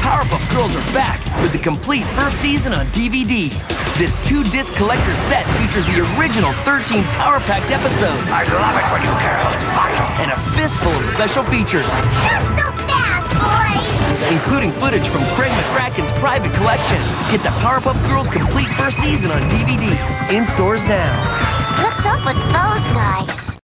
Powerpuff Girls are back with the complete first season on DVD. This 2-disc collector set features the original 13 power-packed episodes. I love it when you girls fight. And a fistful of special features. Not so fast, boys! Including footage from Craig McCracken's private collection. Get the Powerpuff Girls complete first season on DVD. In stores now. What's up with those guys?